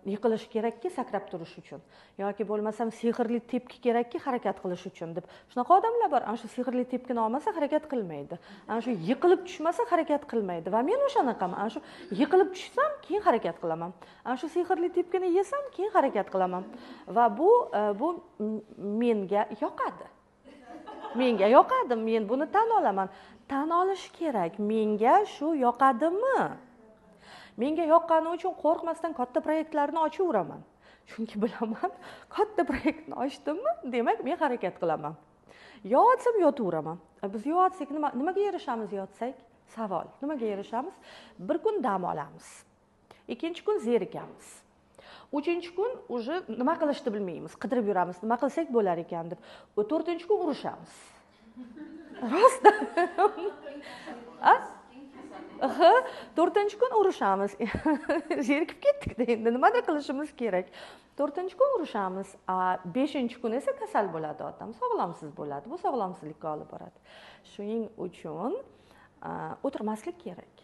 yiqilish kerakki sakrab turish uchun yoki bo'lmasam sehrli tepki kerakki harakat qilish uchun deb shunaqa odamlar bor. Ana shu sehrli tepkini olmasa harakat qilmaydi, ana shu yiqilib tushmasa harakat qilmaydi va men o'shanaqaman. Ana shu yiqilib tushsam keyin harakat qilaman, ana shu sehrli tepkini yesam keyin harakat qilaman va bu menga yoqadi. Menga yoqadi, men buni tan olaman. Tan olish kerak, menga shu yoqadimi? Menga yoqqani uchun qo'rqmasdan katta proyektlarni ochaveraman. Chunki bilaman, katta proyektni ochdimmi, demak men harakat qilaman. Yotsam yotaveraman. Biz yotsak nimaga erishamiz yotsak? Savol. Nimaga erishamiz? Bir kun dam olamiz. Ikkinchi kun zerikamiz. Uchinchi kun уже nima qilishni bilmaymiz, qidirib yuramiz, nima qilsak bo'lar ekan deb. To'rtinchi kun urushamiz. Rost. To'rtinchi kun urushamiz. Zerikib ketdik endi nimadir qilishimiz kerak. To'rtinchi kun urushamiz. Beshinchi kun esa kasal bo'ladi odam, sog'lomsiz bo'ladi. Bu sog'lomsizlikka olib boradi. Shuning uchun o'tirmaslik kerak.